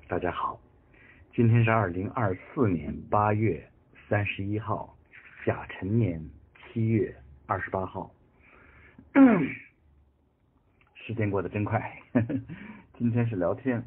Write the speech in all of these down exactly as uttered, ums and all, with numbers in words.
大家好，今天是二零二四年八月三十一号，甲辰年七月二十八号。时间过得真快，呵呵今天是聊天。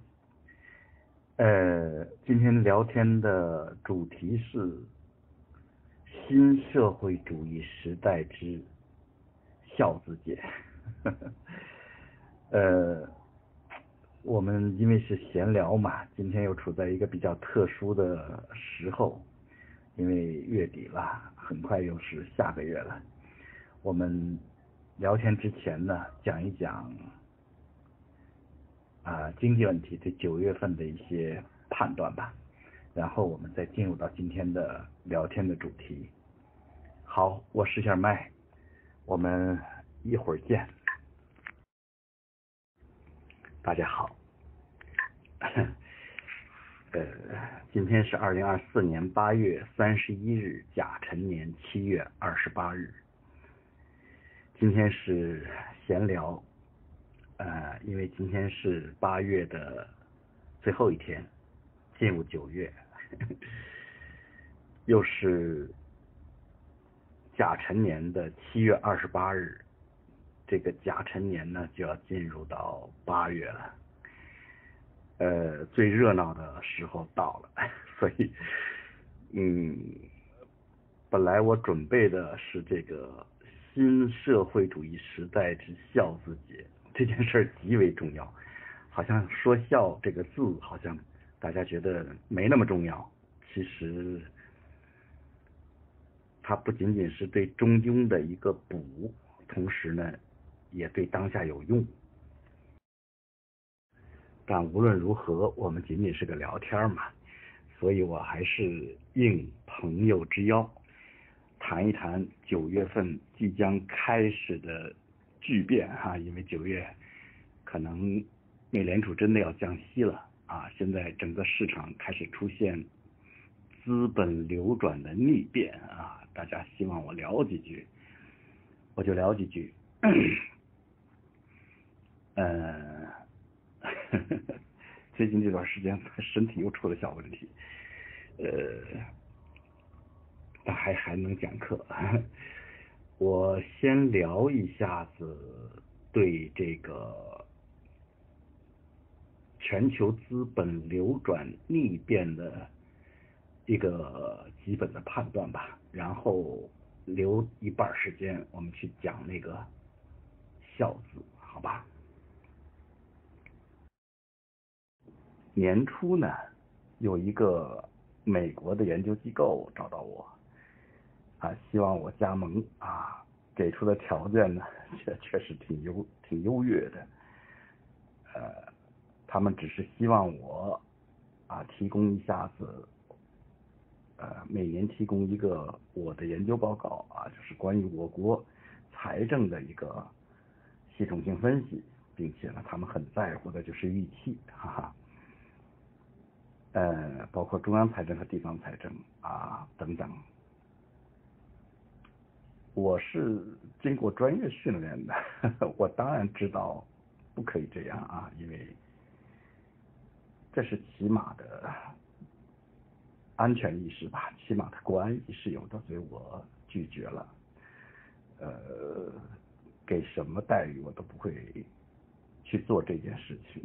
呃，今天聊天的主题是新社会主义时代之孝子节。呵呵呃。我们因为是闲聊嘛，今天又处在一个比较特殊的时候，因为月底了，很快又是下个月了。我们聊天之前呢，讲一讲啊、呃、经济问题对九月份的一些判断吧，然后我们再进入到今天的聊天的主题。好，我试下麦，我们一会儿见。大家好。呃，今天是二零二四年八月三十一日，甲辰年七月二十八日。今天是闲聊，呃，因为今天是八月的最后一天，进入九月，呵呵又是甲辰年的七月二十八日。这个甲辰年呢，就要进入到八月了。呃，最热闹的时候到了，所以，嗯，本来我准备的是这个新社会主义时代之孝子节，这件事极为重要。好像说孝这个字，好像大家觉得没那么重要，其实它不仅仅是对中庸的一个补，同时呢，也对当下有用。但无论如何，我们仅仅是个聊天嘛，所以我还是应朋友之邀，谈一谈九月份即将开始的巨变哈，因为九月可能美联储真的要降息了啊，现在整个市场开始出现资本流转的逆变啊，大家希望我聊几句，我就聊几句。呃。最近这段时间身体又出了小问题，呃，但还还能讲课。我先聊一下子对这个全球资本流转逆变的一个基本的判断吧，然后留一半时间我们去讲那个孝字，好吧？年初呢，有一个美国的研究机构找到我，啊，希望我加盟啊，给出的条件呢，确确实挺优挺优越的，呃，他们只是希望我啊提供一下子，呃，每年提供一个我的研究报告啊，就是关于我国财政的一个系统性分析，并且呢，他们很在乎的就是预期，哈哈。呃，包括中央财政和地方财政啊等等。我是经过专业训练的，呵呵我当然知道不可以这样啊，因为这是起码的安全意识吧，起码的国安意识有的，所以我拒绝了。呃，给什么待遇我都不会去做这件事情。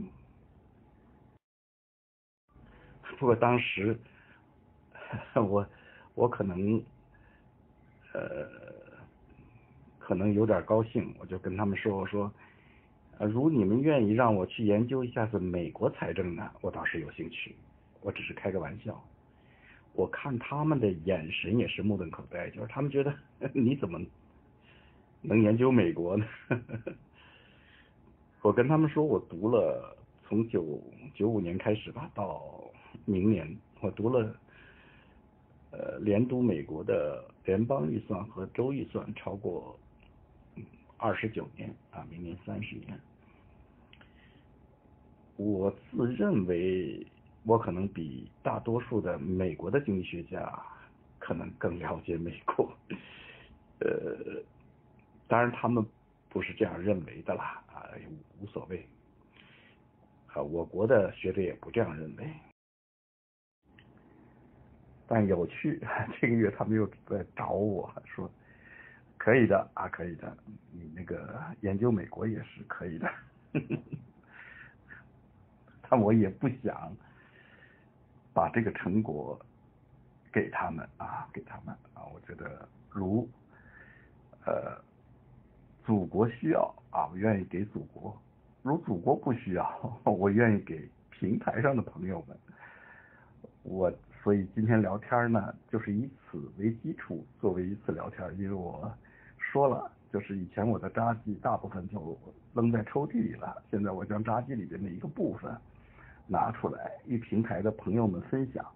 不过当时我我可能呃可能有点高兴，我就跟他们说，我说呃如你们愿意让我去研究一下子美国财政呢，我倒是有兴趣，我只是开个玩笑。我看他们的眼神也是目瞪口呆，就是他们觉得你怎么能研究美国呢？我跟他们说，我读了从九九五年开始吧，到明年，我读了呃连读美国的联邦预算和州预算超过二十九年啊，明年三十年。我自认为我可能比大多数的美国的经济学家可能更了解美国，呃，当然他们不是这样认为的啦，啊，无所谓。 呃，我国的学者也不这样认为。但有趣，这个月他们又在找我说，可以的啊，可以的，你那个研究美国也是可以的。但我也不想把这个成果给他们啊，给他们啊，我觉得如呃祖国需要啊，我愿意给祖国；如祖国不需要，我愿意给平台上的朋友们。我所以今天聊天呢，就是以此为基础作为一次聊天，因为我说了，就是以前我的札记大部分就扔在抽屉里了，现在我将札记里边的一个部分拿出来与平台的朋友们分享，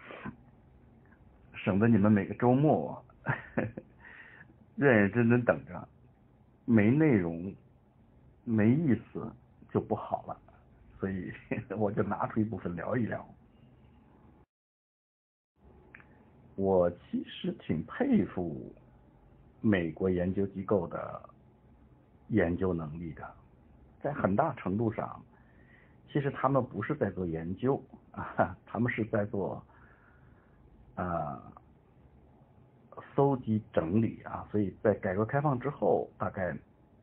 省得你们每个周末认认真真等着，没内容没意思就不好了，所以我就拿出一部分聊一聊。我其实挺佩服美国研究机构的研究能力的，在很大程度上，其实他们不是在做研究啊，他们是在做啊搜集整理啊，所以在改革开放之后，大概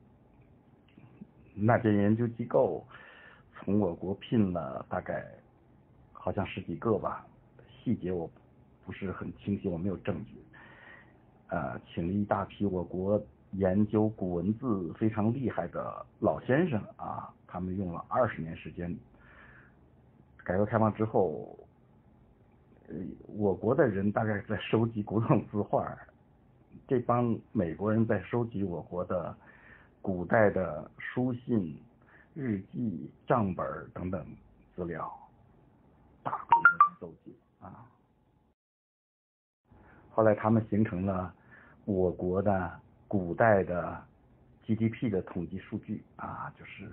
那边研究机构从我国聘了大概好像十几个吧，细节我不是很清晰，我没有证据。呃，请了一大批我国研究古文字非常厉害的老先生啊，他们用了二十年时间。改革开放之后，呃，我国的人大概在收集古董字画，这帮美国人在收集我国的古代的书信、日记、账本等等资料，大规模的搜集啊。后来他们形成了我国的古代的 G D P 的统计数据啊，就是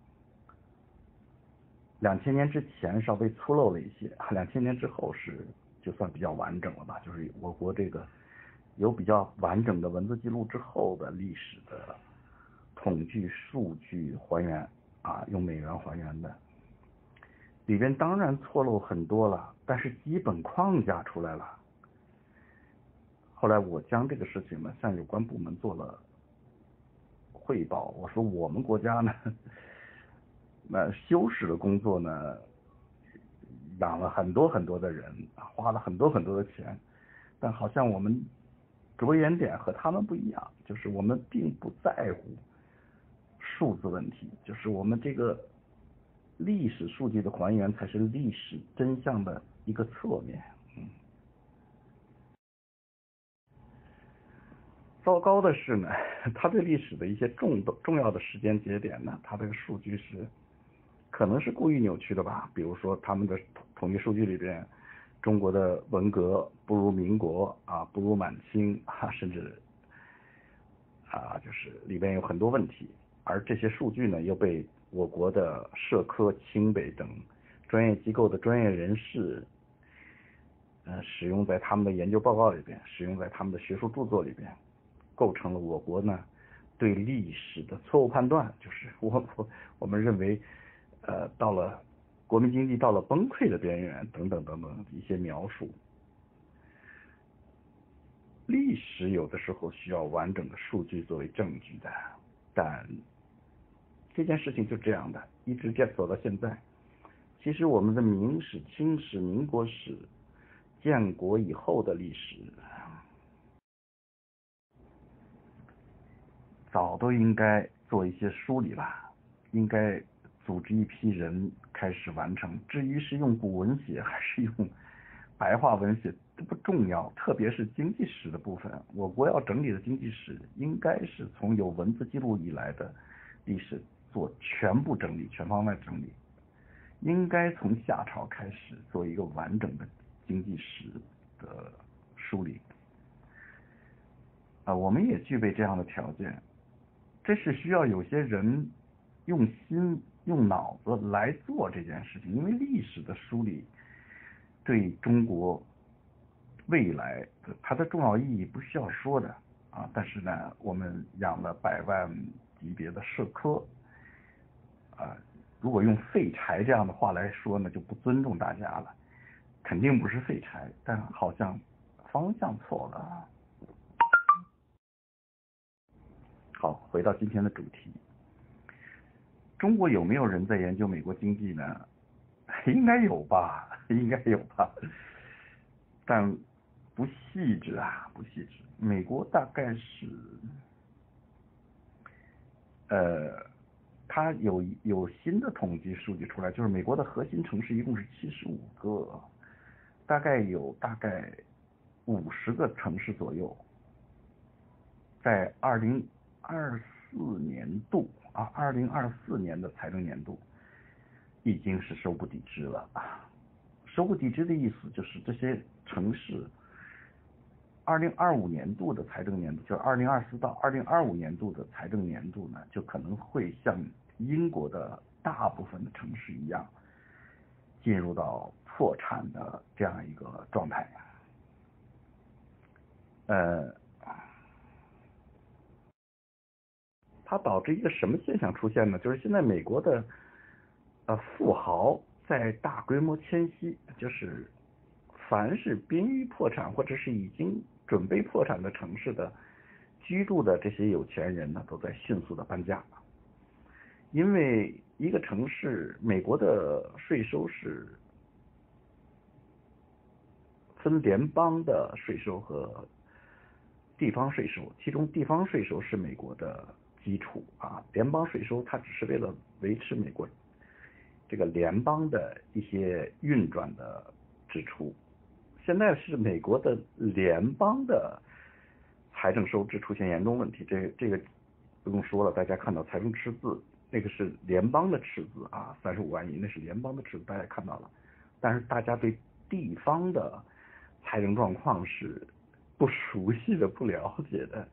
两千年之前稍微粗陋了一些，两千年之后是就算比较完整了吧，就是我国这个有比较完整的文字记录之后的历史的统计数据还原啊，用美元还原的，里边当然错漏很多了，但是基本框架出来了。后来我将这个事情呢向有关部门做了汇报，我说我们国家呢，那修史的工作呢，养了很多很多的人，花了很多很多的钱，但好像我们着眼点和他们不一样，就是我们并不在乎数字问题，就是我们这个历史数据的还原才是历史真相的一个侧面。嗯。糟糕的是呢，他对历史的一些重重要的时间节点呢，他这个数据是可能是故意扭曲的吧。比如说他们的统计数据里边，中国的文革不如民国啊，不如满清啊，甚至啊就是里边有很多问题，而这些数据呢又被我国的社科、清北等专业机构的专业人士呃使用在他们的研究报告里边，使用在他们的学术著作里边，构成了我国呢对历史的错误判断，就是我我我们认为，呃，到了国民经济到了崩溃的边缘等等等等一些描述。历史有的时候需要完整的数据作为证据的，但这件事情就这样的，一直这样走到现在。其实我们的明史、清史、民国史、建国以后的历史，早都应该做一些梳理了，应该组织一批人开始完成。至于是用古文写还是用白话文写都不重要，特别是经济史的部分，我国要整理的经济史应该是从有文字记录以来的历史做全部整理，全方位整理，应该从夏朝开始做一个完整的经济史的梳理。啊，我们也具备这样的条件，这是需要有些人用心用脑子来做这件事情，因为历史的梳理对中国未来它的重要意义不需要说的啊。但是呢，我们养了百万级别的社科啊， 如果用废柴这样的话来说呢，就不尊重大家了。肯定不是废柴，但好像方向错了。好，回到今天的主题，中国有没有人在研究美国经济呢？应该有吧，应该有吧，但不细致啊，不细致。美国大概是，呃，它有有新的统计数据出来，就是美国的核心城市一共是七十五个，大概有大概五十个城市左右，在二零二四年度啊，二零二四年的财政年度已经是收不抵支了。收不抵支的意思就是这些城市，二零二五年度的财政年度，就是二零二四到二零二五年度的财政年度呢，就可能会像英国的大部分的城市一样，进入到破产的这样一个状态。呃，它导致一个什么现象出现呢？就是现在美国的呃富豪在大规模迁徙，就是凡是濒于破产或者是已经准备破产的城市的居住的这些有钱人呢，都在迅速的搬家。因为一个城市，美国的税收是分联邦的税收和地方税收，其中地方税收是美国的基础啊，联邦税收它只是为了维持美国这个联邦的一些运转的支出。现在是美国的联邦的财政收支出现严重问题，这这个不用说了，大家看到财政赤字，那个是联邦的赤字啊，三十五万亿，那是联邦的赤字，大家看到了。但是大家对地方的财政状况是不熟悉的、不了解的。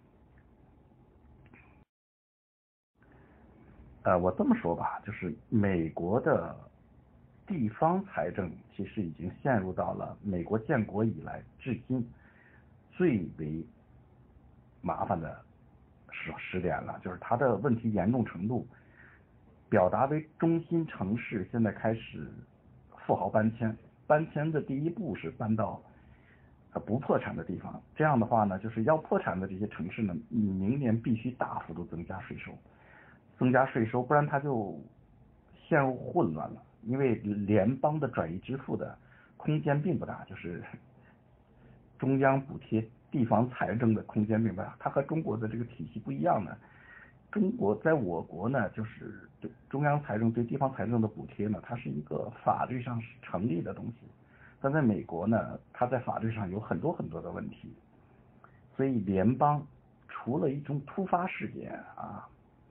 呃，我这么说吧，就是美国的地方财政其实已经陷入到了美国建国以来至今最为麻烦的时时点了，就是它的问题严重程度表达为中心城市现在开始富豪搬迁，搬迁的第一步是搬到不破产的地方，这样的话呢，就是要破产的这些城市呢，明年必须大幅度增加税收。增加税收，不然它就陷入混乱了。因为联邦的转移支付的空间并不大，就是中央补贴地方财政的空间并不大。它和中国的这个体系不一样呢。中国在我国呢，就是中央财政对地方财政的补贴呢，它是一个法律上是成立的东西。但在美国呢，它在法律上有很多很多的问题，所以联邦除了一种突发事件啊。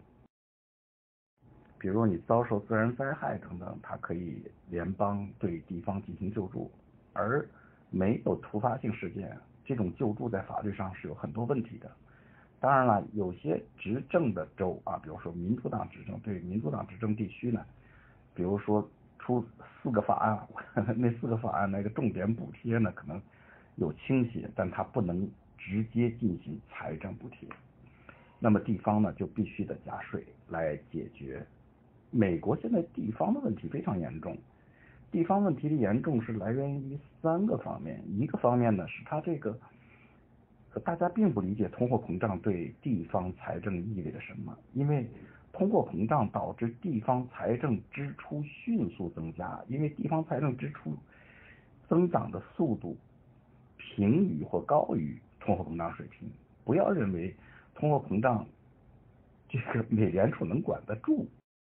比如你遭受自然灾害等等，它可以联邦对地方进行救助，而没有突发性事件，这种救助在法律上是有很多问题的。当然了，有些执政的州啊，比如说民主党执政，对民主党执政地区呢，比如说出四个法案，那四个法案那个重点补贴呢，可能有倾斜，但它不能直接进行财政补贴，那么地方呢就必须得加税来解决。美国现在地方的问题非常严重，地方问题的严重是来源于三个方面。一个方面呢是它这个大家并不理解通货膨胀对地方财政意味着什么，因为通货膨胀导致地方财政支出迅速增加，因为地方财政支出增长的速度平于或高于通货膨胀水平。不要认为通货膨胀这个美联储能管得住。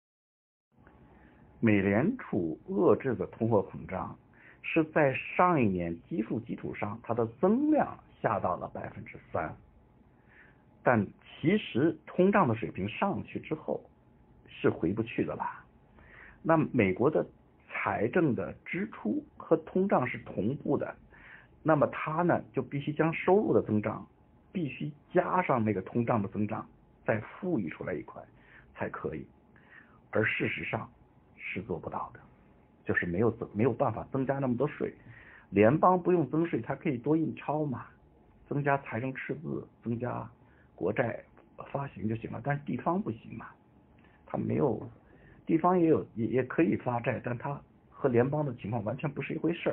美联储遏制的通货膨胀是在上一年基数基础上，它的增量下到了百分之三，但其实通胀的水平上去之后是回不去的啦。那美国的财政的支出和通胀是同步的，那么它呢就必须将收入的增长必须加上那个通胀的增长，再富裕出来一块才可以，而事实上是做不到的，就是没有没有办法增加那么多税。联邦不用增税，它可以多印钞嘛，增加财政赤字，增加国债发行就行了，但是地方不行嘛，它没有地方也有也也可以发债，但它和联邦的情况完全不是一回事儿。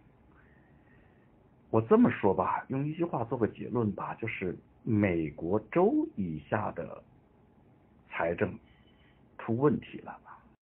我这么说吧，用一句话做个结论吧，就是美国州以下的财政出问题了。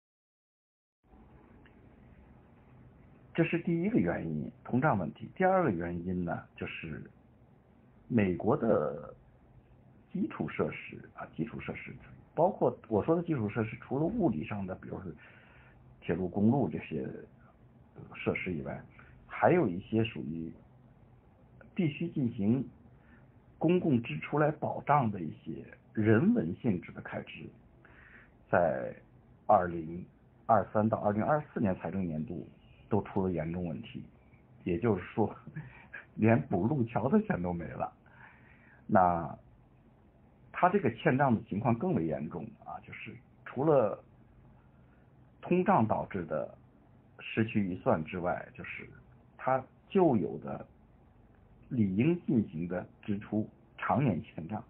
这是第一个原因，通胀问题。第二个原因呢，就是美国的基础设施啊，基础设施包括我说的基础设施，除了物理上的，比如说铁路、公路这些设施以外，还有一些属于必须进行公共支出来保障的一些人文性质的开支，在二零二三到二零二四年财政年度都出了严重问题，也就是说，连补路桥的钱都没了。那他这个欠账的情况更为严重啊，就是除了通胀导致的失去预算之外，就是他旧有的理应进行的支出常年欠账。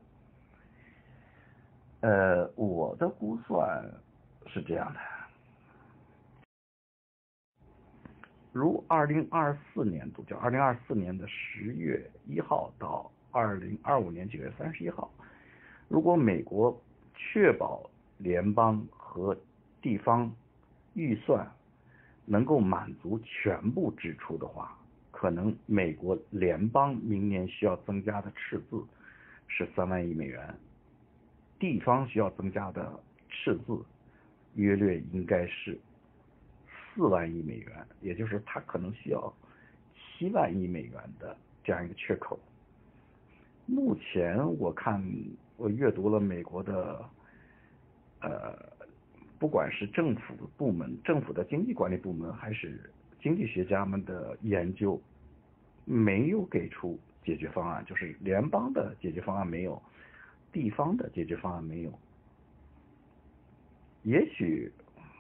呃，我的估算是这样的。如二零二四年度，就二零二四年的十月一号到二零二五年九月三十一号，如果美国确保联邦和地方预算能够满足全部支出的话，可能美国联邦明年需要增加的赤字是三万亿美元，地方需要增加的赤字约略应该是四万亿美元，也就是它可能需要七万亿美元的这样一个缺口。目前我看，我阅读了美国的呃，不管是政府部门、政府的经济管理部门，还是经济学家们的研究，没有给出解决方案，就是联邦的解决方案没有，地方的解决方案没有。也许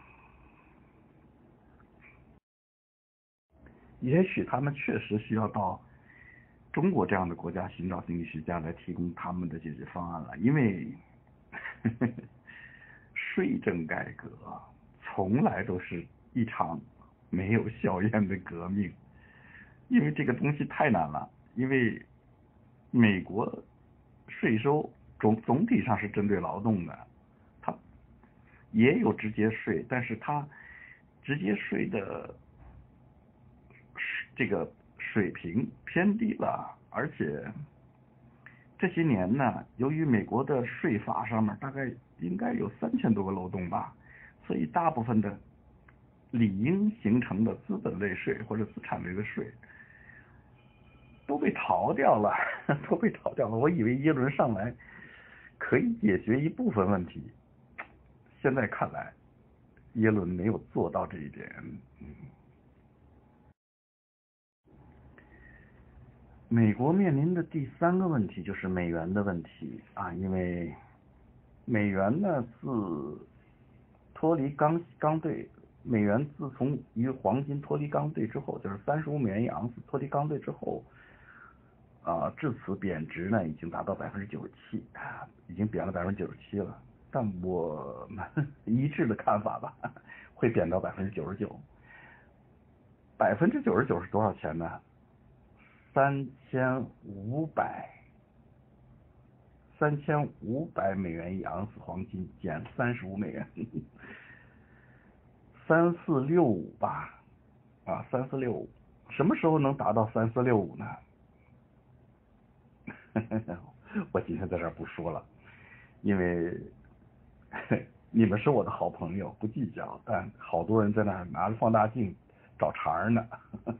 也许他们确实需要到中国这样的国家寻找经济学家来提供他们的解决方案了，因为呵呵税政改革从来都是一场没有硝烟的革命，因为这个东西太难了。因为美国税收总总体上是针对劳动的，它也有直接税，但是它直接税的这个水平偏低了，而且这些年呢，由于美国的税法上面大概应该有三千多个漏洞吧，所以大部分的理应形成的资本类税或者资产类的税都被逃掉了，都被逃掉了。我以为耶伦上来可以解决一部分问题，现在看来耶伦没有做到这一点。嗯美国面临的第三个问题就是美元的问题啊，因为美元呢自脱离钢钢兑，美元自从与黄金脱离钢兑之后，就是三十五美元一盎司脱离钢兑之后，啊，至此贬值呢已经达到百分之九十七，已经贬了百分之九十七了。但我们一致的看法吧，会贬到百分之九十九。百分之九十九是多少钱呢？三千五百，三千五百美元一盎司黄金减三十五美元，三四六五吧，啊，三四六五，什么时候能达到三四六五呢？我今天在这儿不说了，因为你们是我的好朋友，不计较，但好多人在那儿拿着放大镜找茬呢。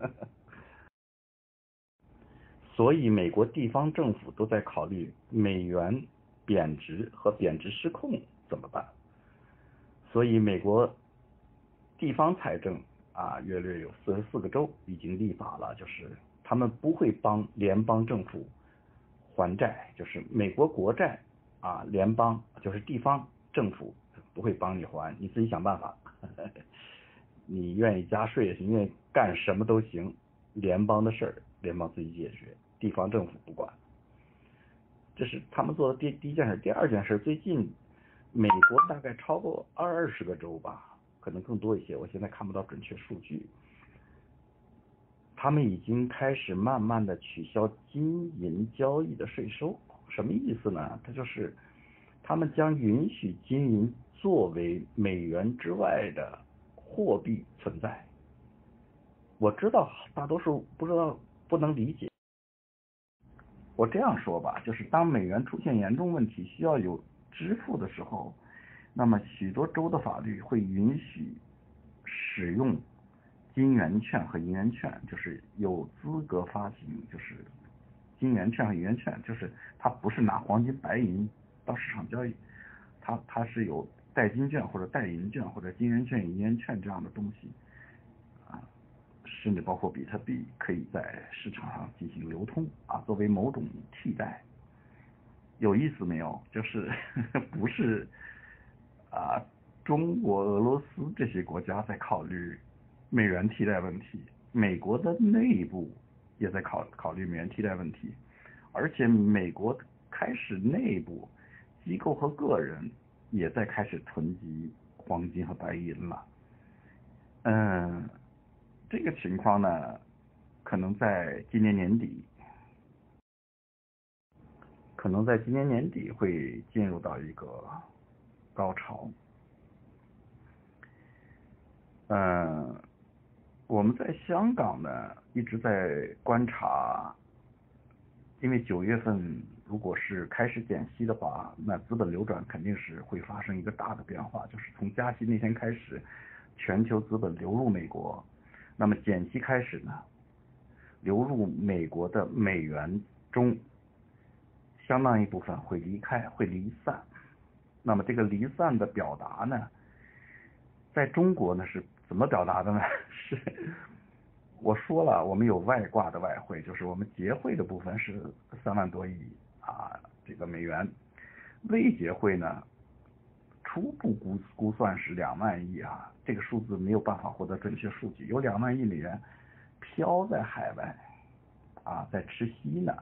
所以美国地方政府都在考虑美元贬值和贬值失控怎么办。所以美国地方财政啊，约略有四十四个州已经立法了，就是他们不会帮联邦政府还债，就是美国国债啊，联邦就是地方政府不会帮你还，你自己想办法。你愿意加税也行，愿意干什么都行，联邦的事儿联邦自己解决，地方政府不管。这是他们做的第第一件事。第二件事，最近美国大概超过二十个州吧，可能更多一些，我现在看不到准确数据。他们已经开始慢慢的取消金银交易的税收，什么意思呢？它就是他们将允许金银作为美元之外的货币存在。我知道大多数不知道不能理解。我这样说吧，就是当美元出现严重问题需要有支付的时候，那么许多州的法律会允许使用金圆券和银圆券，就是有资格发行，就是金圆券和银圆券，就是它不是拿黄金白银到市场交易，它它是有代金券或者代银券或者金圆券、银圆券这样的东西啊，甚至包括比特币可以在市场上进行流通啊，作为某种替代。有意思没有？就是不是啊，中国、俄罗斯这些国家在考虑美元替代问题，美国的内部也在考考虑美元替代问题，而且美国开始内部机构和个人也在开始囤积黄金和白银了。嗯，这个情况呢，可能在今年年底。可能在今年年底会进入到一个高潮。嗯，我们在香港呢一直在观察，因为九月份如果是开始减息的话，那资本流转肯定是会发生一个大的变化，就是从加息那天开始，全球资本流入美国，那么减息开始呢，流入美国的美元中。相当一部分会离开，会离散。那么这个离散的表达呢，在中国呢是怎么表达的呢？是我说了，我们有外挂的外汇，就是我们结汇的部分是三万多亿啊，这个美元。未结汇呢，初步估估算是两万亿啊，这个数字没有办法获得准确数据，有两万亿美元飘在海外啊，在吃息呢。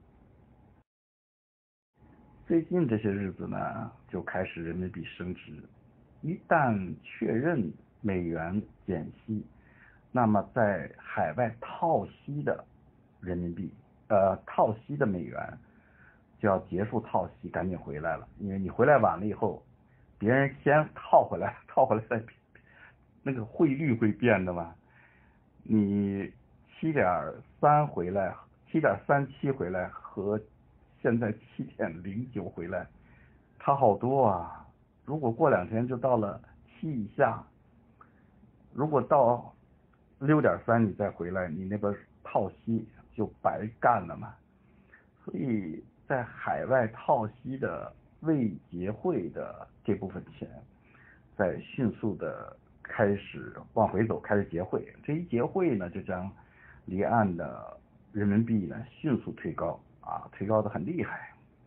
最近这些日子呢，就开始人民币升值。一旦确认美元减息，那么在海外套息的人民币，呃，套息的美元就要结束套息，赶紧回来了。因为你回来晚了以后，别人先套回来，套回来再，那个汇率会变的嘛。你七点三回来，七点三七回来和现在七点零九回来，差好多啊！如果过两天就到了七以下，如果到六点三你再回来，你那边套息就白干了嘛。所以在海外套息的未结汇的这部分钱，在迅速的开始往回走，开始结汇。这一结汇呢，就将离岸的人民币呢迅速推高啊，推高的很厉害。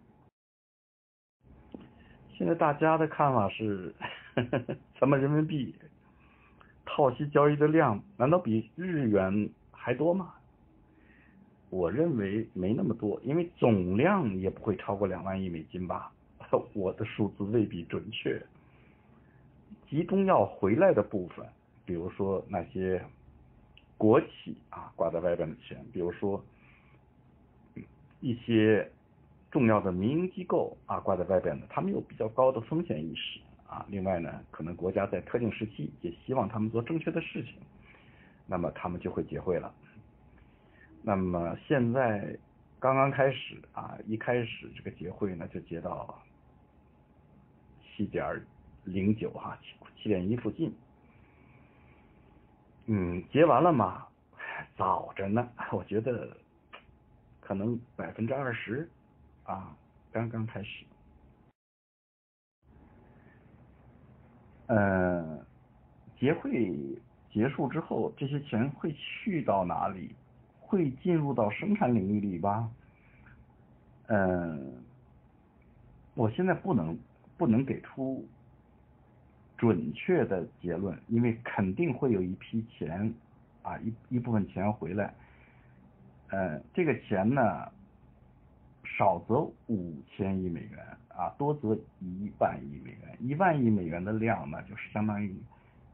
现在大家的看法是，呵呵咱们人民币套息交易的量难道比日元还多吗？我认为没那么多，因为总量也不会超过两万亿美金吧。我的数字未必准确。集中要回来的部分，比如说那些国企啊挂在外边的钱，比如说一些重要的民营机构啊挂在外边的，他们有比较高的风险意识啊。另外呢，可能国家在特定时期也希望他们做正确的事情，那么他们就会结汇了。那么现在刚刚开始啊，一开始这个结汇呢就结到七点零九哈，七点一附近。嗯，结完了嘛，早着呢，我觉得可能百分之二十啊，刚刚开始。呃，结汇结束之后，这些钱会去到哪里？会进入到生产领域里吧？嗯，我现在不能不能给出准确的结论，因为肯定会有一批钱啊，一一部分钱回来。呃，这个钱呢，少则五千亿美元啊，多则一万亿美元。一万亿美元的量呢，就是相当于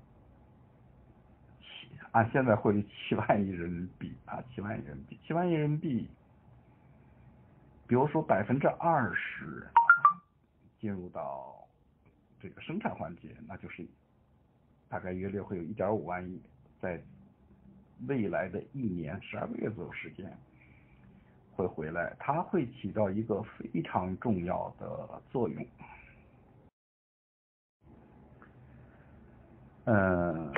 按现在汇率七万亿人民币啊，七万亿人民币，七万亿人民币，比如说百分之二十进入到这个生产环节，那就是大概约略会有一点五万亿，在未来的一年十二个月左右时间会回来，它会起到一个非常重要的作用。嗯。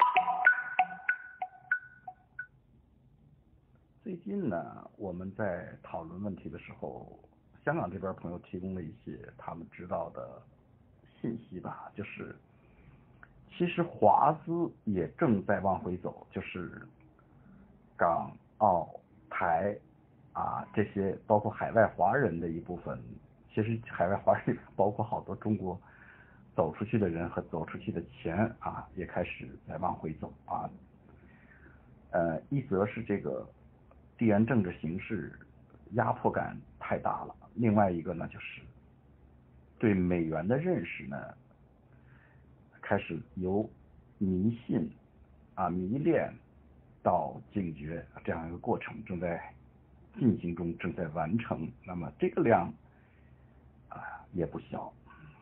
最近呢，我们在讨论问题的时候，香港这边朋友提供了一些他们知道的信息吧，就是其实华资也正在往回走，就是港澳台啊这些包括海外华人的一部分，其实海外华人包括好多中国走出去的人和走出去的钱啊，也开始在往回走啊。呃，一则是这个地缘政治形势压迫感太大了，另外一个呢就是对美元的认识呢开始由迷信啊迷恋到警觉这样一个过程正在进行中，正在完成。那么这个量啊也不小。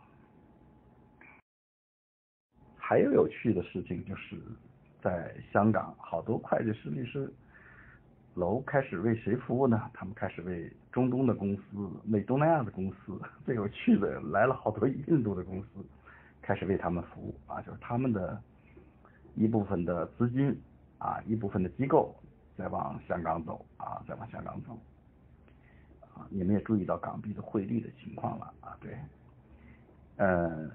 还有有趣的事情就是在香港，好多会计师、律师楼开始为谁服务呢？他们开始为中东的公司、为东南亚的公司，最有趣的来了好多印度的公司，开始为他们服务啊，就是他们的一部分的资金啊，一部分的机构在往香港走啊，在往香港走啊。你们也注意到港币的汇率的情况了啊，对，呃，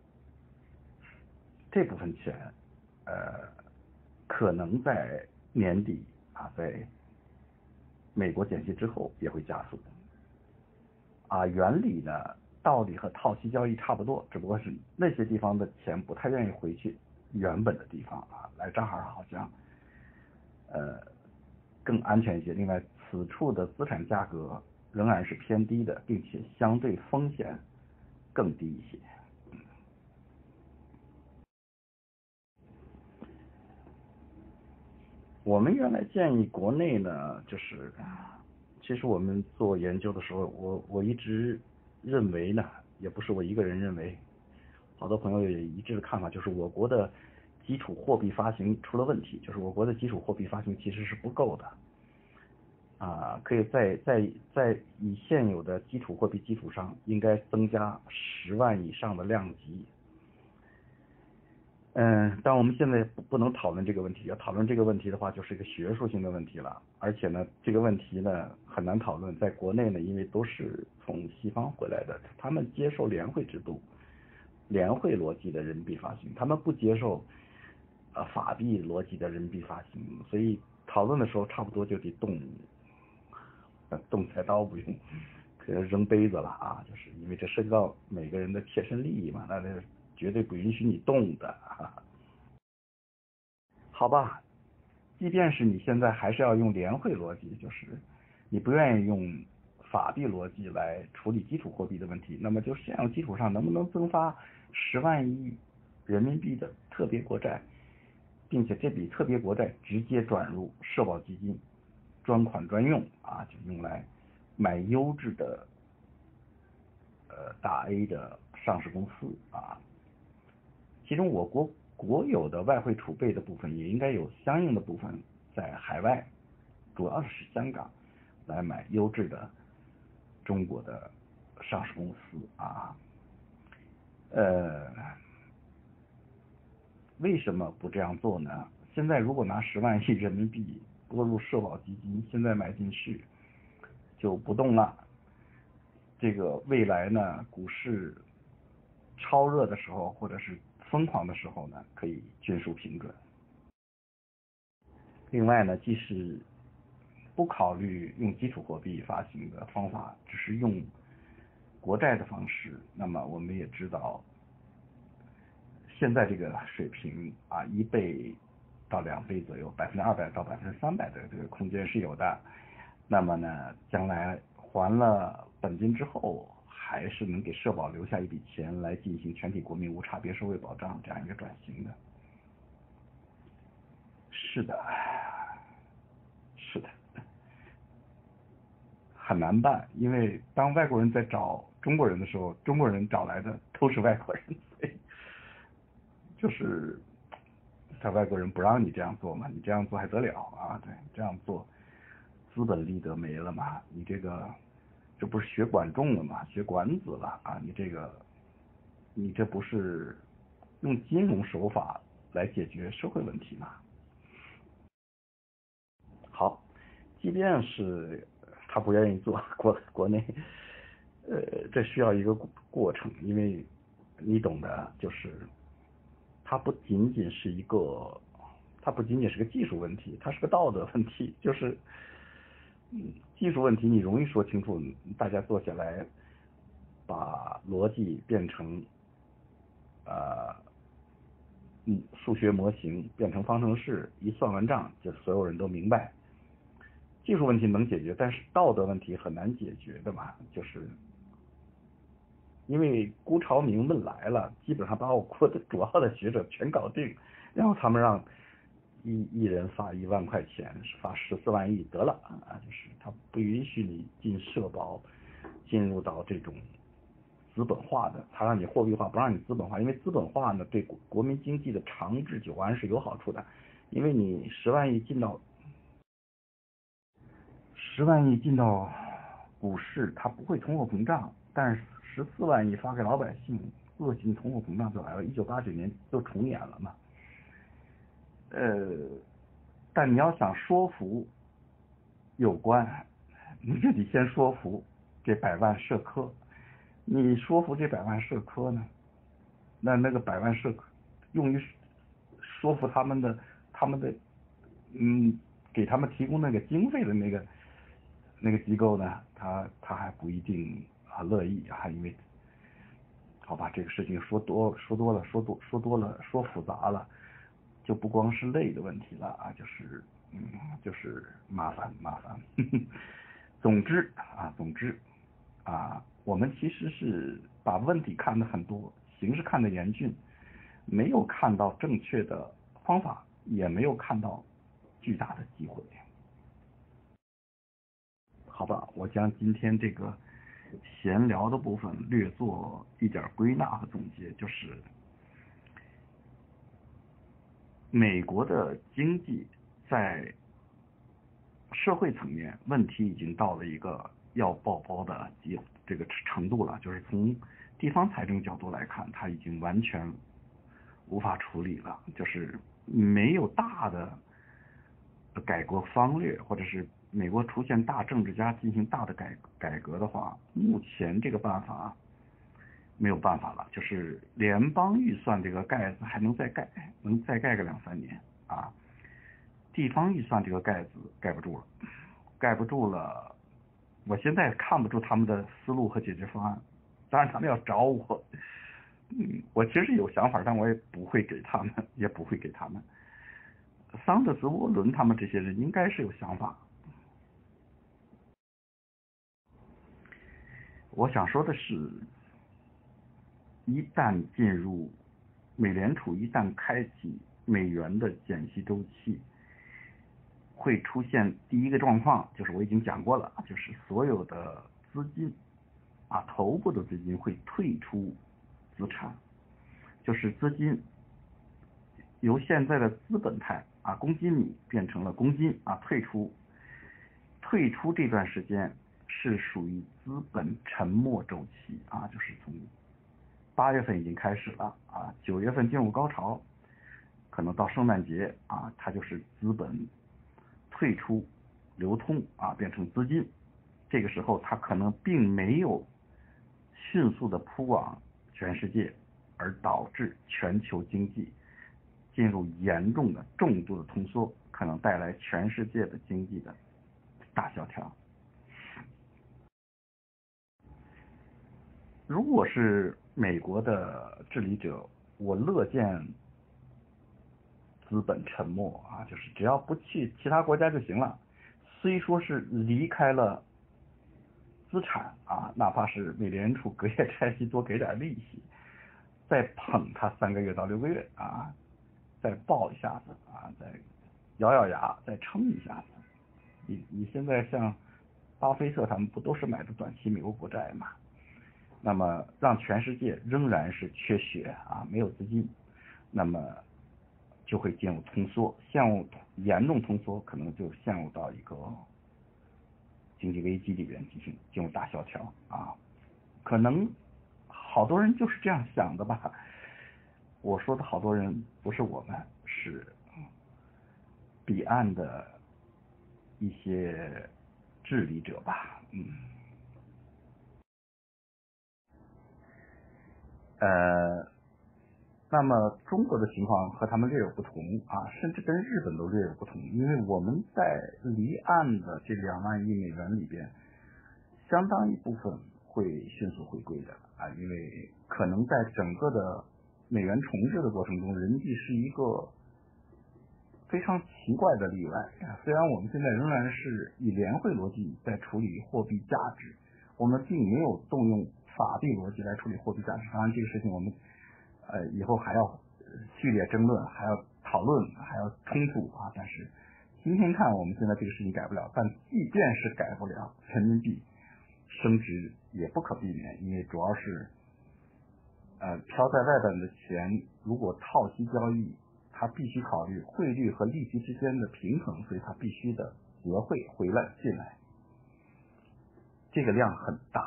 这部分钱，呃，可能在年底啊，在美国减息之后也会加速。啊，原理呢，道理和套息交易差不多，只不过是那些地方的钱不太愿意回去原本的地方啊，来这儿好像呃更安全一些。另外，此处的资产价格仍然是偏低的，并且相对风险更低一些。我们原来建议国内呢，就是其实我们做研究的时候，我我一直认为呢，也不是我一个人认为，好多朋友也一致的看法，就是我国的基础货币发行出了问题，就是我国的基础货币发行其实是不够的，啊，可以在在在以现有的基础货币基础上，应该增加十万以上的量级。嗯，但我们现在不不能讨论这个问题，要讨论这个问题的话，就是一个学术性的问题了。而且呢，这个问题呢很难讨论，在国内呢，因为都是从西方回来的，他们接受联汇制度、联汇逻辑的人民币发行，他们不接受呃法币逻辑的人民币发行，所以讨论的时候差不多就得动呃动菜刀不用，可扔杯子了啊，就是因为这涉及到每个人的切身利益嘛，那这绝对不允许你动的啊。好吧，即便是你现在还是要用联汇逻辑，就是你不愿意用法币逻辑来处理基础货币的问题，那么就现有基础上能不能增发十万亿人民币的特别国债，并且这笔特别国债直接转入社保基金，专款专用啊，就用来买优质的呃大 A 的上市公司啊，其中我国国有的外汇储备的部分也应该有相应的部分在海外，主要是香港来买优质的中国的上市公司啊。呃，为什么不这样做呢？现在如果拿十万亿人民币拨入社保基金，现在买进去就不动了。这个未来呢，股市超热的时候，或者是疯狂的时候呢，可以均数平准。另外呢，即使不考虑用基础货币发行的方法，只是用国债的方式，那么我们也知道，现在这个水平啊，一倍到两倍左右，百分之二百到百分之三百的这个空间是有的。那么呢，将来还了本金之后， 还是能给社保留下一笔钱来进行全体国民无差别社会保障这样一个转型的。是的，是的，很难办，因为当外国人在找中国人的时候，中国人找来的都是外国人，所以就是他外国人不让你这样做嘛，你这样做还得了啊？对，这样做资本利得没了嘛，你这个这不是学管仲了嘛，学管子了啊？你这个你这不是用金融手法来解决社会问题吗？好，即便是他不愿意做，国国内，呃，这需要一个过程，因为你懂的，就是它不仅仅是一个，它不仅仅是个技术问题，它是个道德问题，就是，嗯，技术问题你容易说清楚，大家坐下来把逻辑变成，呃，嗯，数学模型变成方程式，一算完账，就所有人都明白。技术问题能解决，但是道德问题很难解决的嘛，就是因为辜朝明问来了，基本上把我国的主要的学者全搞定，然后他们让一一人发一万块钱，发十四万亿得了啊，就是他不允许你进社保，进入到这种资本化的，他让你货币化，不让你资本化，因为资本化呢对国民经济的长治久安是有好处的，因为你十万亿进到十万亿进到股市，它不会通货膨胀，但是十四万亿发给老百姓，恶性通货膨胀就来了。一九八九年就重演了嘛。呃，但你要想说服有关，你就得先说服这百万社科。你说服这百万社科呢，那那个百万社科用于说服他们的他们的嗯给他们提供那个经费的那个那个机构呢，他他还不一定啊乐意啊，因为好吧，这个事情说多说多了，说多说多了，说复杂了，就不光是累的问题了啊，就是嗯就是麻烦麻烦。总之啊，总之啊，我们其实是把问题看得很多，形势看得严峻，没有看到正确的方法，也没有看到巨大的机会。好吧，我将今天这个闲聊的部分略做一点归纳和总结，就是美国的经济在社会层面问题已经到了一个要爆包的这个程度了，就是从地方财政角度来看，它已经完全无法处理了，就是没有大的改革方略，或者是美国出现大政治家进行大的改改革的话，目前这个办法没有办法了，就是联邦预算这个盖子还能再盖，能再盖个两三年啊，地方预算这个盖子盖不住了，盖不住了，我现在看不出他们的思路和解决方案，当然他们要找我，嗯，我其实有想法，但我也不会给他们，也不会给他们。桑德斯、沃伦他们这些人应该是有想法。我想说的是，一旦进入美联储一旦开启美元的减息周期，会出现第一个状况，就是我已经讲过了，就是所有的资金啊，头部的资金会退出资产，就是资金由现在的资本态啊公斤米变成了公斤啊退出，退出这段时间是属于资本沉没周期啊，就是从八月份已经开始了啊，九月份进入高潮，可能到圣诞节啊，它就是资本退出流通啊，变成资金，这个时候它可能并没有迅速的扑往全世界，而导致全球经济进入严重的重度的通缩，可能带来全世界的经济的大萧条。如果是美国的治理者，我乐见资本沉没啊，就是只要不去其他国家就行了。虽说是离开了资产啊，哪怕是美联储隔夜拆息多给点利息，再捧它三个月到六个月啊，再抱一下子啊，再咬咬牙再撑一下子。你你现在像巴菲特他们不都是买的短期美国国债嘛？那么让全世界仍然是缺血啊，没有资金，那么就会进入通缩，陷入严重通缩，可能就陷入到一个经济危机里边进行进入大萧条啊。可能好多人就是这样想的吧。我说的好多人不是我们，是彼岸的一些治理者吧。嗯。呃，那么中国的情况和他们略有不同啊，甚至跟日本都略有不同，因为我们在离岸的这两万亿美元里边，相当一部分会迅速回归的啊，因为可能在整个的美元重置的过程中，人民币是一个非常奇怪的例外。虽然我们现在仍然是以联汇逻辑在处理货币价值，我们并没有动用法币逻辑来处理货币价值。当然，这个事情我们呃以后还要剧烈争论，还要讨论，还要冲突啊。但是今天看，我们现在这个事情改不了。但即便是改不了，人民币升值也不可避免，因为主要是呃飘在外边的钱，如果套息交易，它必须考虑汇率和利息之间的平衡，所以它必须的折汇回来进来，这个量很大，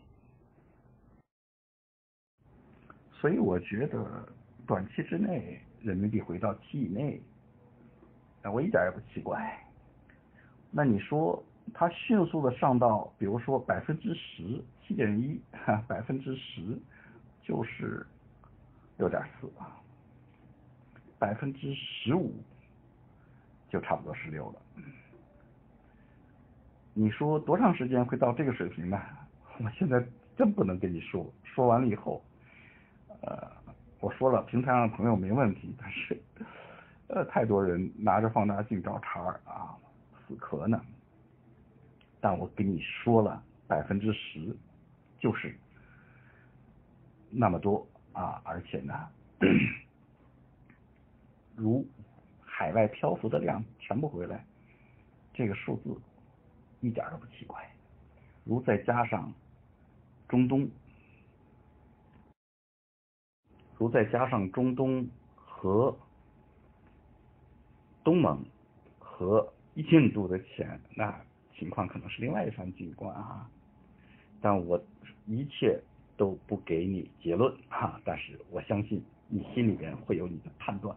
所以我觉得短期之内人民币回到七以内，我一点也不奇怪。那你说它迅速的上到，比如说百分之十，七点一，百分之十就是六点四啊，百分之十五就差不多是六了。你说多长时间会到这个水平呢？我现在真不能跟你说。说完了以后，呃，我说了，平台上的朋友没问题，但是，呃，太多人拿着放大镜找茬儿啊，死磕呢。但我跟你说了，百分之十就是那么多啊，而且呢，如海外漂浮的量全部回来，这个数字一点都不奇怪。如再加上中东，如再加上中东和东盟和印度的钱，那情况可能是另外一番景观啊。但我一切都不给你结论啊，但是我相信你心里边会有你的判断。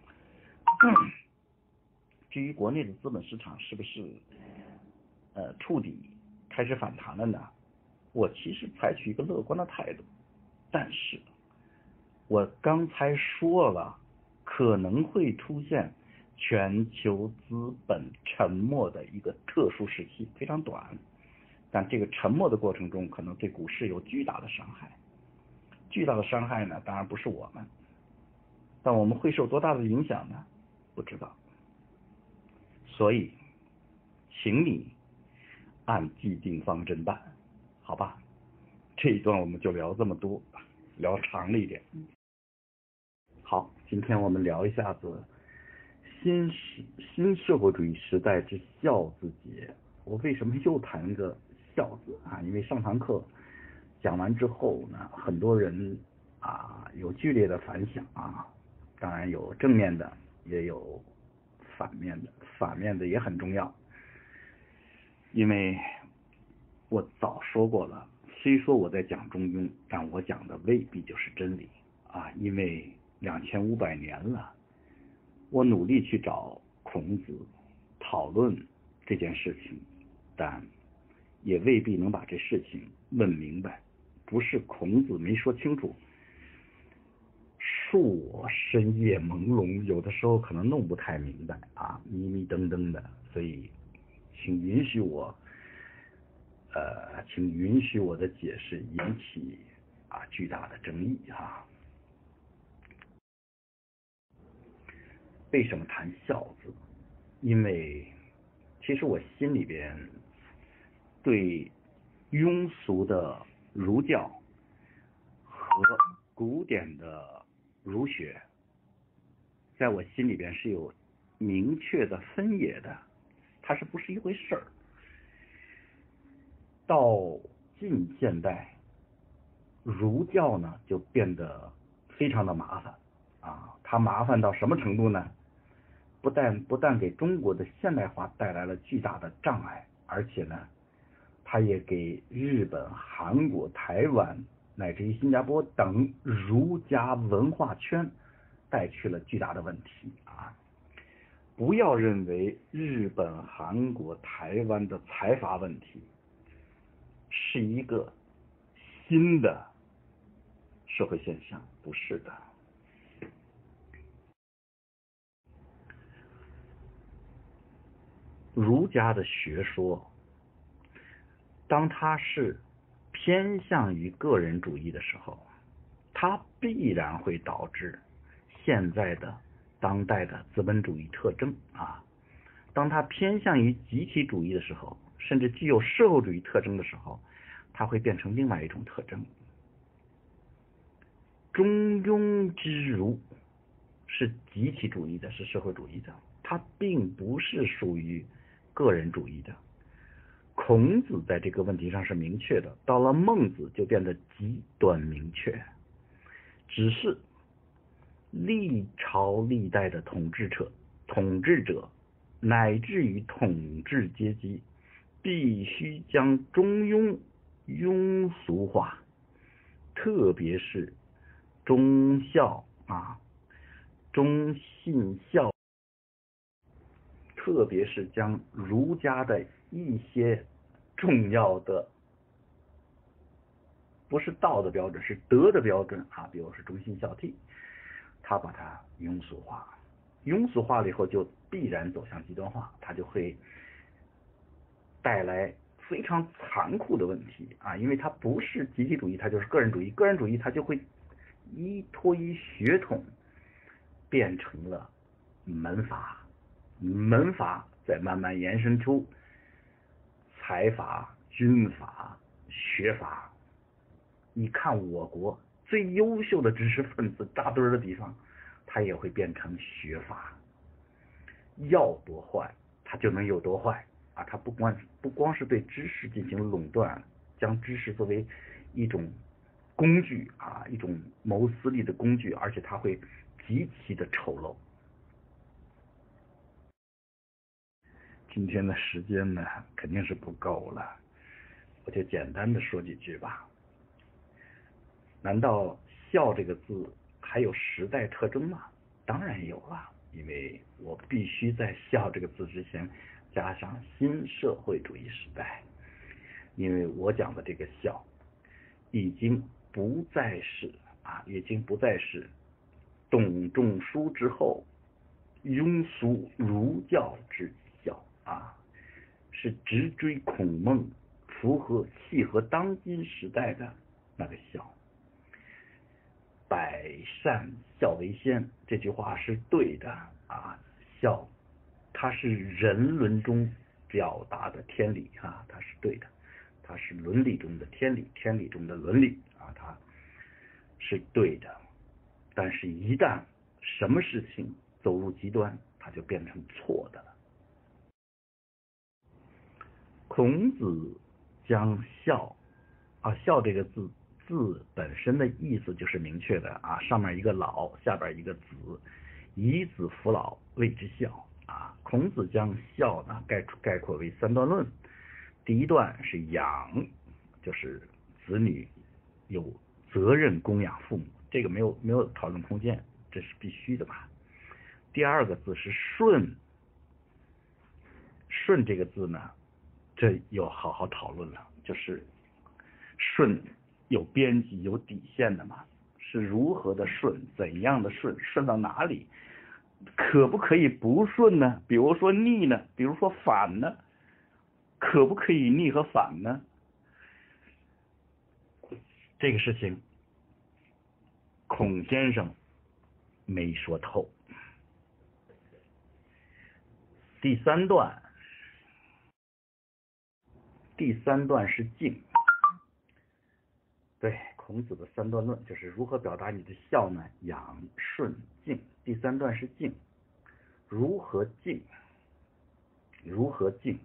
至于国内的资本市场是不是呃触底开始反弹了呢？我其实采取一个乐观的态度，但是我刚才说了，可能会出现全球资本沉没的一个特殊时期，非常短，但这个沉没的过程中可能对股市有巨大的伤害。巨大的伤害呢，当然不是我们，但我们会受多大的影响呢？不知道。所以请你按既定方针办，好吧？这一段我们就聊这么多，聊长了一点。好，今天我们聊一下子新时新社会主义时代之孝字节。我为什么又谈个孝字啊？因为上堂课讲完之后呢，很多人啊有剧烈的反响啊，当然有正面的，也有反面的，反面的也很重要。因为我早说过了，虽说我在讲中庸，但我讲的未必就是真理啊，因为两千五百年了，我努力去找孔子讨论这件事情，但也未必能把这事情问明白。不是孔子没说清楚，恕我深夜朦胧，有的时候可能弄不太明白啊，迷迷瞪瞪的，所以请允许我呃，请允许我的解释引起啊巨大的争议啊。为什么谈孝字？因为其实我心里边对庸俗的儒教和古典的儒学，在我心里边是有明确的分野的，它是不是一回事儿。到近现代，儒教呢就变得非常的麻烦啊，它麻烦到什么程度呢？不但不但给中国的现代化带来了巨大的障碍，而且呢，它也给日本、韩国、台湾乃至于新加坡等儒家文化圈带去了巨大的问题啊！不要认为日本、韩国、台湾的财阀问题是一个新的社会现象，不是的。儒家的学说，当它是偏向于个人主义的时候，它必然会导致现在的当代的资本主义特征啊。当它偏向于集体主义的时候，甚至具有社会主义特征的时候，它会变成另外一种特征。中庸之儒是集体主义的，是社会主义的，它并不是属于个人主义的。孔子在这个问题上是明确的，到了孟子就变得极端明确。只是历朝历代的统治者、统治者乃至于统治阶级，必须将中庸庸俗化，特别是忠孝啊、忠信孝，特别是将儒家的一些重要的，不是道的标准，是德的标准啊，比如是忠信孝悌，他把它庸俗化，庸俗化了以后就必然走向极端化，它就会带来非常残酷的问题啊，因为它不是集体主义，它就是个人主义，个人主义它就会依托于血统变成了门阀，门阀再慢慢延伸出财阀、军阀、学阀。你看我国最优秀的知识分子扎堆的地方，它也会变成学阀。要多坏，它就能有多坏啊！它不光不光是对知识进行垄断，将知识作为一种工具啊，一种谋私利的工具，而且它会极其的丑陋。今天的时间呢，肯定是不够了，我就简单的说几句吧。难道孝这个字还有时代特征吗？当然有了，因为我必须在孝这个字之前加上新社会主义时代，因为我讲的这个孝已经不再是啊，已经不再是董仲舒之后庸俗儒教之孝啊，是直追孔孟，符合契合当今时代的那个孝。百善孝为先，这句话是对的啊。孝，它是人伦中表达的天理啊，它是对的，它是伦理中的天理，天理中的伦理啊，它是对的。但是，一旦什么事情走入极端，它就变成错的了。孔子将孝啊，孝这个字。字本身的意思就是明确的啊，上面一个老，下边一个子，以子服老，谓之孝啊。孔子将孝呢概概括为三段论，第一段是养，就是子女有责任供养父母，这个没有没有讨论空间，这是必须的吧。第二个字是顺，顺这个字呢，这有好好讨论了，就是顺。有边际有底线的嘛，是如何的顺，怎样的顺，顺到哪里，可不可以不顺呢？比如说逆呢，比如说反呢，可不可以逆和反呢？这个事情孔先生没说透。第三段第三段是敬对，孔子的三段论就是如何表达你的孝呢？养、顺、敬。第三段是敬，如何敬？如何敬？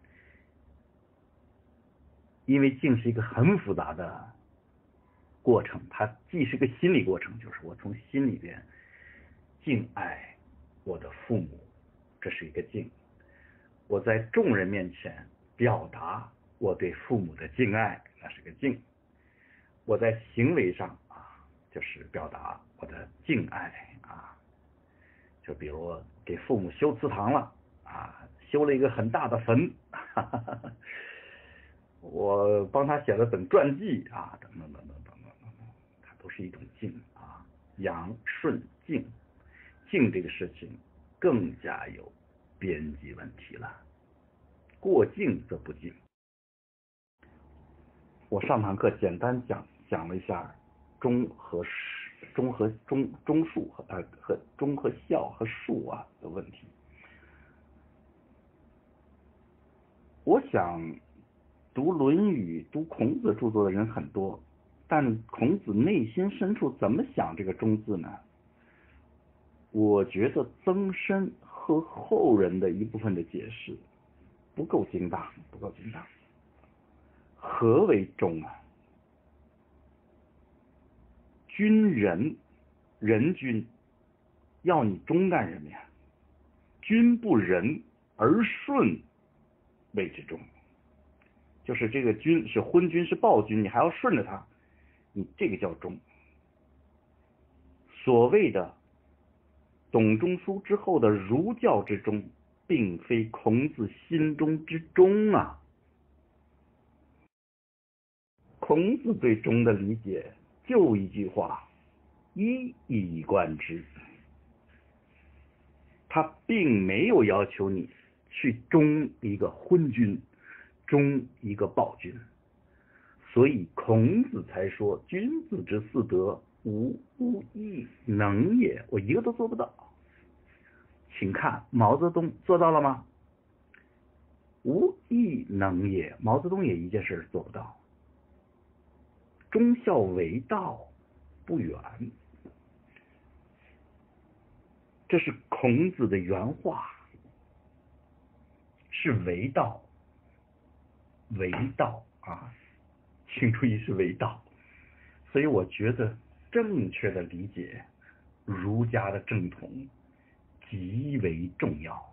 因为敬是一个很复杂的过程，它既是个心理过程，就是我从心里边敬爱我的父母，这是一个敬；我在众人面前表达我对父母的敬爱，那是个敬；我在行为上啊，就是表达我的敬爱啊，就比如给父母修祠堂了啊，修了一个很大的坟，哈哈哈，我帮他写了本传记啊，等等等等等等等等，它都是一种敬啊。养、顺、敬，敬这个事情更加有边际问题了，过敬则不敬。我上堂课简单讲讲了一下忠和忠和忠忠恕和呃和忠和孝和恕啊的问题。我想读《论语》、读孔子著作的人很多，但孔子内心深处怎么想这个忠字呢？我觉得曾参和后人的一部分的解释不够精当，不够精当。何为忠啊？君人，人君，要你忠干什么呀？君不仁而顺，谓之忠。就是这个君是昏君是暴君，你还要顺着他，你这个叫忠。所谓的董仲舒之后的儒教之忠，并非孔子心中之忠啊。孔子对忠的理解就一句话，一以贯之。他并没有要求你去忠一个昏君，忠一个暴君，所以孔子才说君子之四德，无无一能也，我一个都做不到。请看毛泽东做到了吗？无一能也，毛泽东也一件事做不到。忠孝为道不远，这是孔子的原话，是为道，为道啊，请注意是为道。所以我觉得正确的理解儒家的正统极为重要。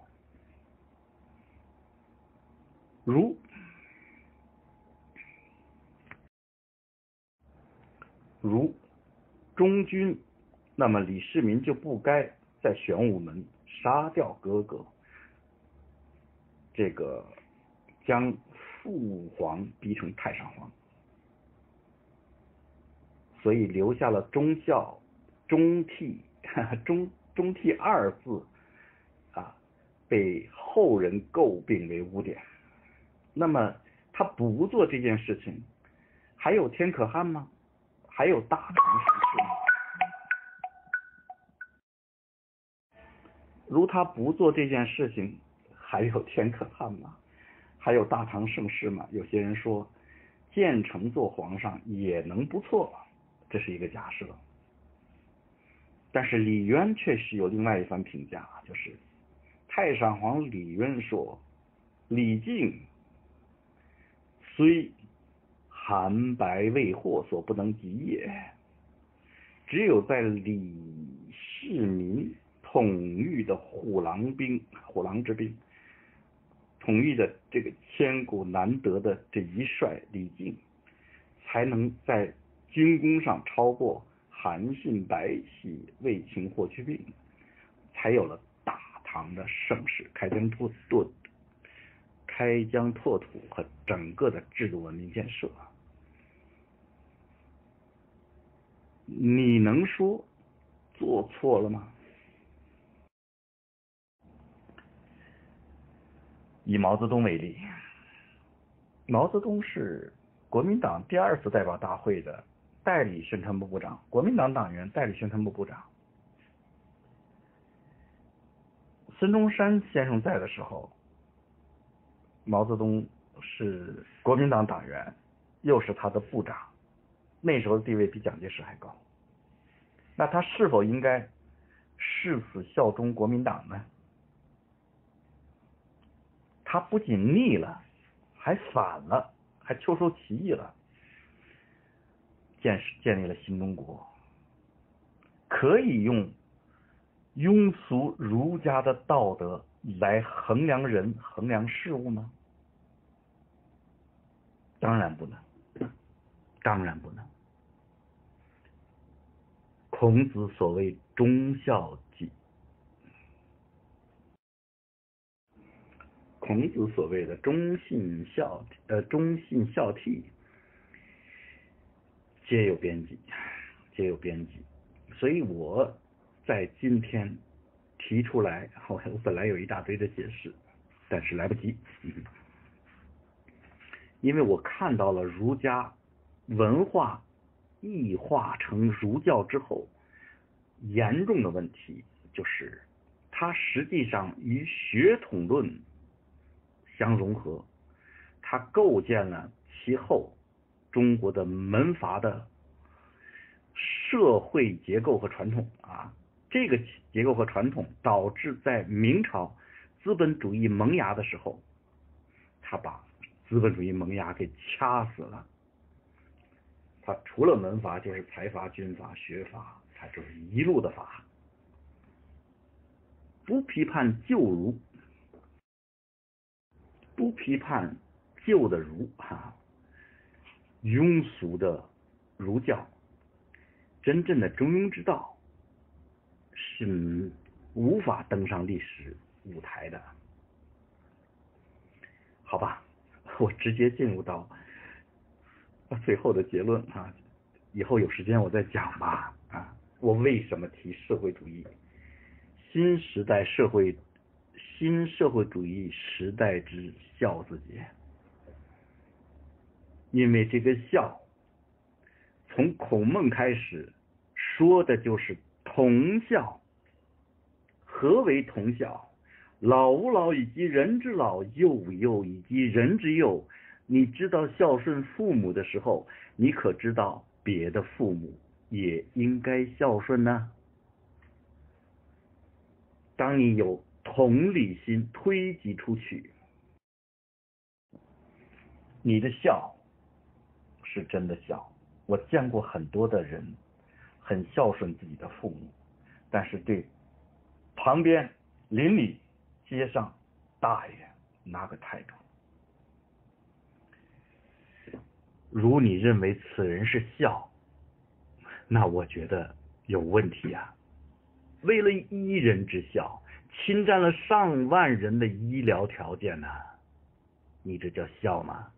如如忠君，那么李世民就不该在玄武门杀掉哥哥，这个将父皇逼成太上皇，所以留下了忠孝、忠悌、忠忠悌二字啊，被后人诟病为污点。那么他不做这件事情，还有天可汗吗？还有大唐盛世吗？如他不做这件事情，还有天可汗吗？还有大唐盛世吗？有些人说建成做皇上也能不错，这是一个假设。但是李渊却是有另外一番评价，就是太上皇李渊说，李靖虽韩白未获所不能及也，只有在李世民统御的虎狼兵虎狼之兵统御的这个千古难得的这一帅李靖，才能在军功上超过韩信白起卫青霍去病，才有了大唐的盛世，开疆拓拓开疆拓土和整个的制度文明建设。你能说做错了吗？以毛泽东为例，毛泽东是国民党第二次代表大会的代理宣传部部长，国民党党员代理宣传部部长。孙中山先生在的时候，毛泽东是国民党党员，又是他的部长。 那时候的地位比蒋介石还高。那他是否应该誓死效忠国民党呢？他不仅逆了，还反了，还秋收起义了，建建立了新中国。可以用庸俗儒家的道德来衡量人、衡量事物吗？当然不能，当然不能。孔子所谓忠孝济，孔子所谓的忠信孝呃忠信孝悌，皆有边际，皆有边际。所以我在今天提出来，我本来有一大堆的解释，但是来不及，嗯、因为我看到了儒家文化异化成儒教之后严重的问题，就是它实际上与血统论相融合，它构建了其后中国的门阀的社会结构和传统啊，这个结构和传统导致在明朝资本主义萌芽的时候，他把资本主义萌芽给掐死了。他除了门阀就是财阀、军阀、学阀，他就是一路的阀。不批判旧儒，不批判旧的儒哈，庸俗的儒教，真正的中庸之道是无法登上历史舞台的。好吧，我直接进入到最后的结论啊，以后有时间我再讲吧啊，我为什么提社会主义？新时代社会，新社会主义时代之孝字节，因为这个孝，从孔孟开始说的就是同孝。何为同孝？老吾老以及人之老，幼吾幼以及人之幼。你知道孝顺父母的时候，你可知道别的父母也应该孝顺呢？当你有同理心推及出去，你的孝是真的孝。我见过很多的人很孝顺自己的父母，但是对旁边邻里街上大爷那个态度，如你认为此人是孝，那我觉得有问题啊。为了一人之孝，侵占了上万人的医疗条件呢、啊，你这叫孝吗？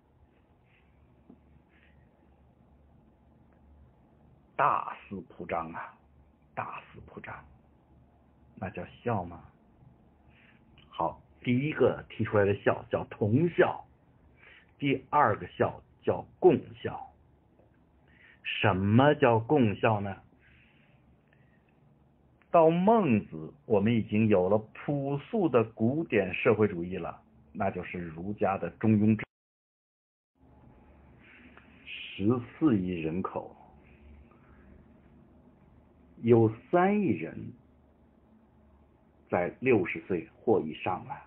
大肆铺张啊，大肆铺张，那叫孝吗？好，第一个提出来的孝叫同孝，第二个孝叫共孝。什么叫共孝呢？到孟子，我们已经有了朴素的古典社会主义了，那就是儒家的中庸之十四亿人口，有三亿人在六十岁或以上了，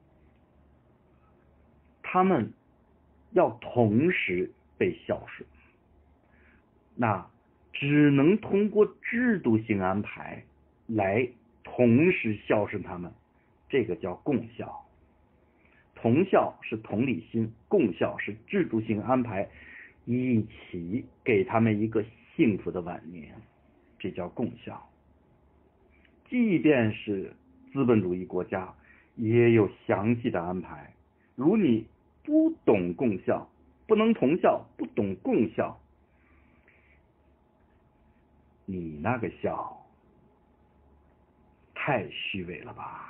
他们要同时被孝顺，那只能通过制度性安排来同时孝顺他们，这个叫共孝。同孝是同理心，共孝是制度性安排，一起给他们一个幸福的晚年，这叫共孝。即便是资本主义国家也有详细的安排，如你不懂共孝，不能同孝，不懂共孝，你那个孝太虚伪了吧。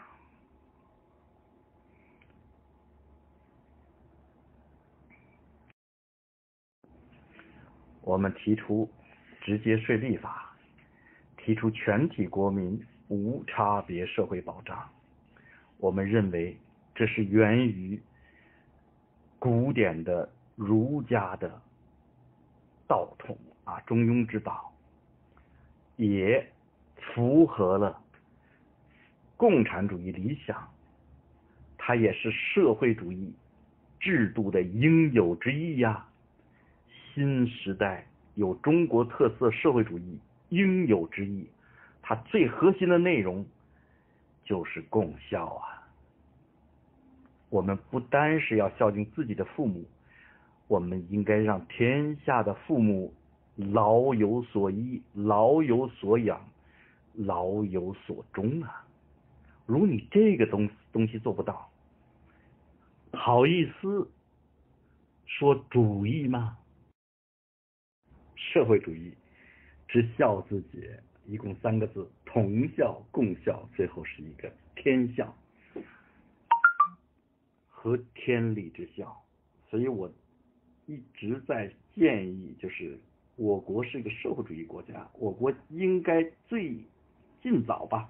我们提出直接税率法，提出全体国民无差别社会保障，我们认为这是源于古典的儒家的道统啊，中庸之道，也符合了共产主义理想，它也是社会主义制度的应有之义呀。新时代有中国特色社会主义应有之义，它最核心的内容就是共孝啊。我们不单是要孝敬自己的父母，我们应该让天下的父母老有所依，老有所养，老有所终啊。如果你这个东东西做不到，好意思说主义吗？社会主义之孝字节，一共三个字：同孝、共孝，最后是一个天孝和天理之孝。所以我一直在建议，就是我国是一个社会主义国家，我国应该最尽早吧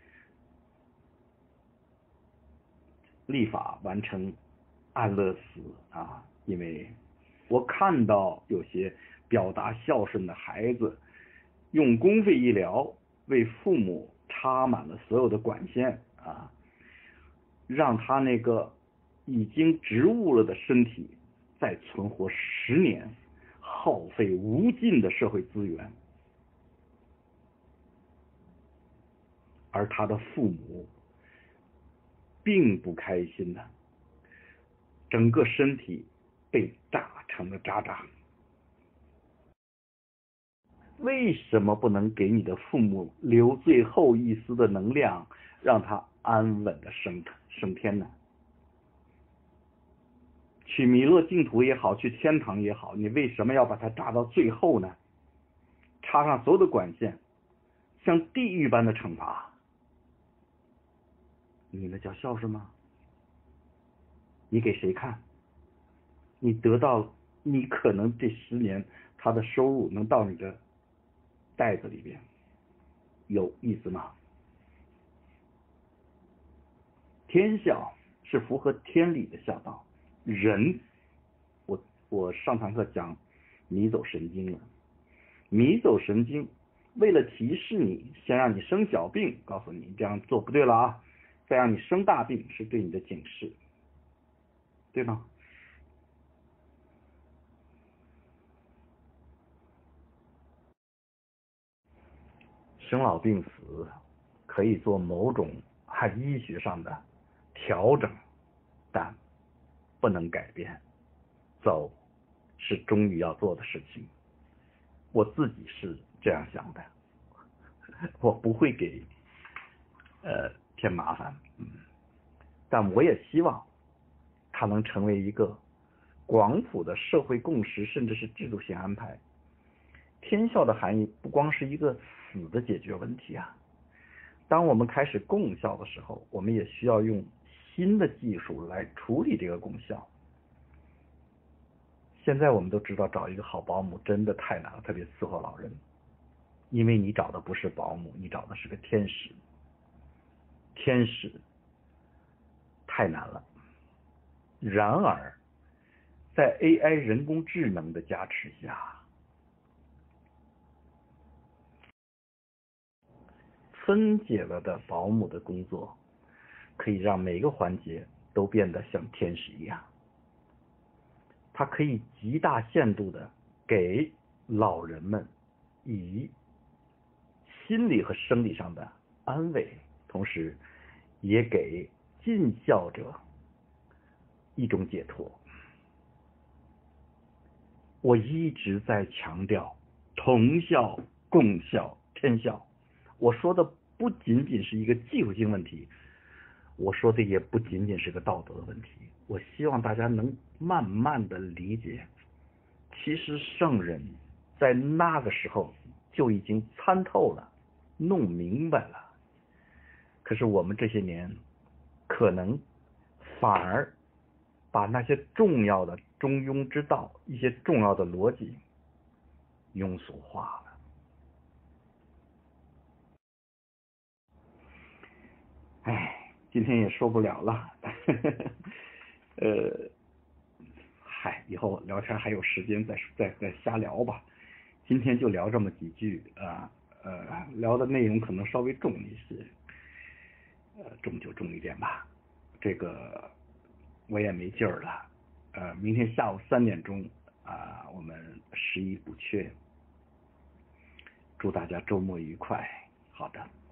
立法完成安乐死啊，因为我看到有些表达孝顺的孩子用公费医疗为父母插满了所有的管线啊，让他那个已经植物了的身体再存活十年，耗费无尽的社会资源，而他的父母并不开心的，整个身体被炸成了渣渣。为什么不能给你的父母留最后一丝的能量，让他安稳的升升天呢？去弥勒净土也好，去天堂也好，你为什么要把它炸到最后呢？插上所有的管线，像地狱般的惩罚，你那叫孝顺吗？你给谁看？你得到，你可能这十年他的收入能到你的袋子里边，有意思吗？天孝是符合天理的孝道。人，我我上堂课讲迷走神经了。迷走神经为了提示你，先让你生小病，告诉你这样做不对了啊，再让你生大病，是对你的警示，对吗？生老病死可以做某种按医学上的调整，但不能改变。走是终于要做的事情，我自己是这样想的，我不会给呃添麻烦，嗯，但我也希望它能成为一个广谱的社会共识，甚至是制度性安排。天孝的含义不光是一个死的解决问题啊，当我们开始共孝的时候，我们也需要用新的技术来处理这个共孝。现在我们都知道找一个好保姆真的太难了，特别伺候老人，因为你找的不是保姆，你找的是个天使，天使太难了。然而在 A I 人工智能的加持下，分解了的保姆的工作可以让每个环节都变得像天使一样，它可以极大限度的给老人们以心理和生理上的安慰，同时也给尽孝者一种解脱。我一直在强调同孝、共孝、天孝，我说的不仅仅是一个技术性问题，我说的也不仅仅是个道德的问题。我希望大家能慢慢的理解，其实圣人在那个时候就已经参透了，弄明白了。可是我们这些年可能反而把那些重要的中庸之道，一些重要的逻辑庸俗化了。哎，今天也说不了了，呃，嗨，以后聊天还有时间再再再瞎聊吧。 今天就聊这么几句啊，呃，聊的内容可能稍微重一些，呃，重就重一点吧，这个我也没劲儿了，呃，明天下午三点钟啊，我们十一补缺，祝大家周末愉快，好的。